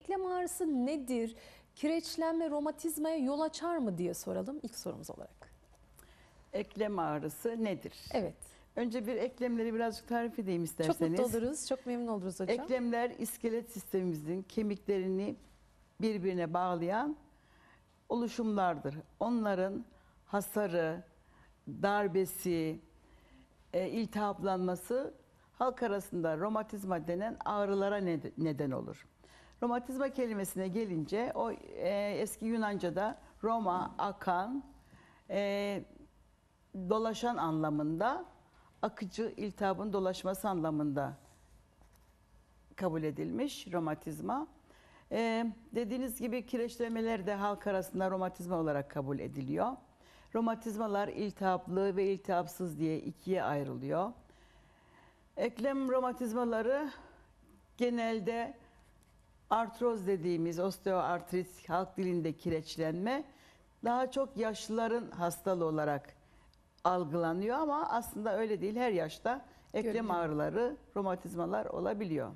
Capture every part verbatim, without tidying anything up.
Eklem ağrısı nedir? Kireçlenme romatizmaya yol açar mı diye soralım ilk sorumuz olarak. Eklem ağrısı nedir? Evet. Önce bir eklemleri birazcık tarif edeyim Çok isterseniz. mutlu oluruz. Çok memnun oluruz hocam. Eklemler iskelet sistemimizin kemiklerini birbirine bağlayan oluşumlardır. Onların hasarı, darbesi, e, iltihaplanması halk arasında romatizma denen ağrılara neden olur. Romatizma kelimesine gelince o e, eski Yunanca'da Roma, akan, e, dolaşan anlamında, akıcı iltihabın dolaşması anlamında kabul edilmiş romatizma. Ee, dediğiniz gibi kireçlemeler de halk arasında romatizma olarak kabul ediliyor. Romatizmalar iltihaplı ve iltihapsız diye ikiye ayrılıyor. Eklem romatizmaları genelde artroz dediğimiz osteoartrit, halk dilinde kireçlenme, daha çok yaşlıların hastalığı olarak algılanıyor ama aslında öyle değil. Her yaşta eklem Görünüyor. ağrıları, romatizmalar olabiliyor.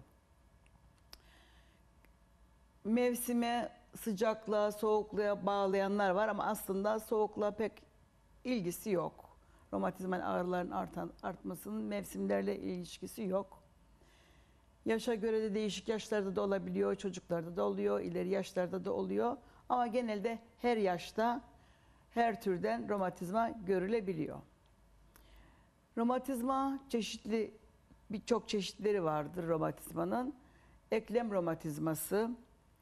Mevsime, sıcaklığa, soğukluğa bağlayanlar var ama aslında soğukluğa pek ilgisi yok. Romatizmal ağrıların artan, artmasının mevsimlerle ilişkisi yok. Yaşa göre de değişik yaşlarda da olabiliyor, çocuklarda da oluyor, ileri yaşlarda da oluyor. Ama genelde her yaşta, her türden romatizma görülebiliyor. Romatizma çeşitli, birçok çeşitleri vardır romatizmanın. Eklem romatizması,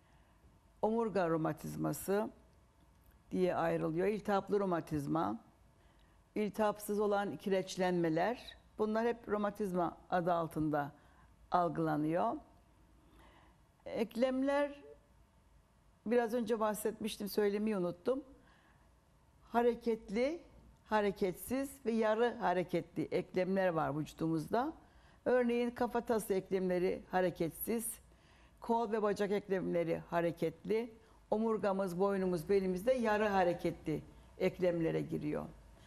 omurga romatizması diye ayrılıyor. İltihaplı romatizma, iltihapsız olan kireçlenmeler, bunlar hep romatizma adı altında algılanıyor. Eklemler, biraz önce bahsetmiştim, söylemeyi unuttum. Hareketli, hareketsiz ve yarı hareketli eklemler var vücudumuzda. Örneğin kafatası eklemleri hareketsiz, kol ve bacak eklemleri hareketli, omurgamız, boynumuz, belimizde yarı hareketli eklemlere giriyor.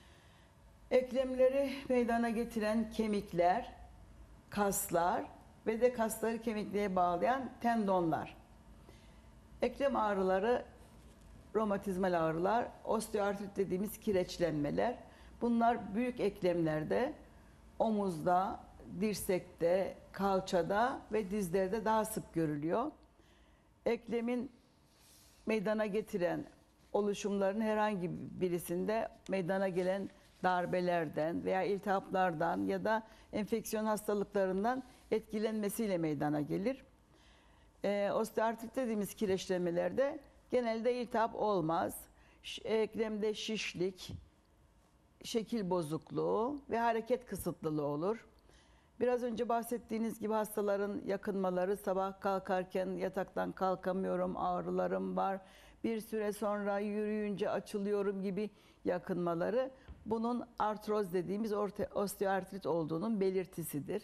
Eklemleri meydana getiren kemikler, kaslar ve de kasları kemikliğe bağlayan tendonlar. Eklem ağrıları, romatizmal ağrılar, osteoartrit dediğimiz kireçlenmeler. Bunlar büyük eklemlerde, omuzda, dirsekte, kalçada ve dizlerde daha sık görülüyor. Eklemin meydana getiren oluşumların herhangi birisinde meydana gelen darbelerden veya iltihaplardan ya da enfeksiyon hastalıklarından etkilenmesiyle meydana gelir. Ee, osteoartrit dediğimiz kireçlenmelerde genelde iltihap olmaz. Eklemde şişlik, şekil bozukluğu ve hareket kısıtlılığı olur. Biraz önce bahsettiğiniz gibi hastaların yakınmaları, sabah kalkarken yataktan kalkamıyorum, ağrılarım var, bir süre sonra yürüyünce açılıyorum gibi yakınmaları, bunun artroz dediğimiz osteoartrit olduğunun belirtisidir.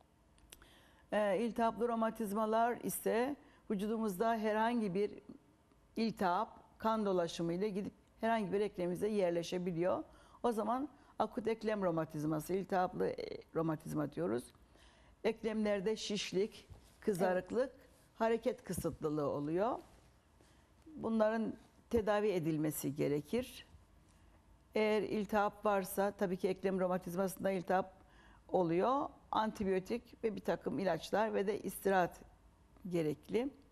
E, iltihaplı romatizmalar ise vücudumuzda herhangi bir iltihap, kan dolaşımı ile gidip herhangi bir eklemimize yerleşebiliyor. O zaman akut eklem romatizması, iltihaplı romatizma diyoruz. Eklemlerde şişlik, kızarıklık, evet, hareket kısıtlılığı oluyor. Bunların tedavi edilmesi gerekir. Eğer iltihap varsa, tabii ki eklem romatizmasında iltihap oluyor. Antibiyotik ve bir takım ilaçlar ve de istirahat gerekli.